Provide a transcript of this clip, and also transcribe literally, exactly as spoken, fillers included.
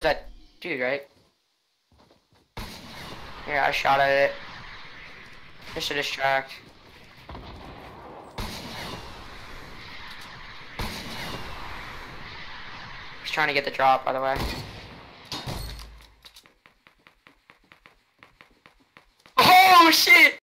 That dude, right? Yeah, I shot at it. Just to distract. He's trying to get the drop, by the way. Oh shit!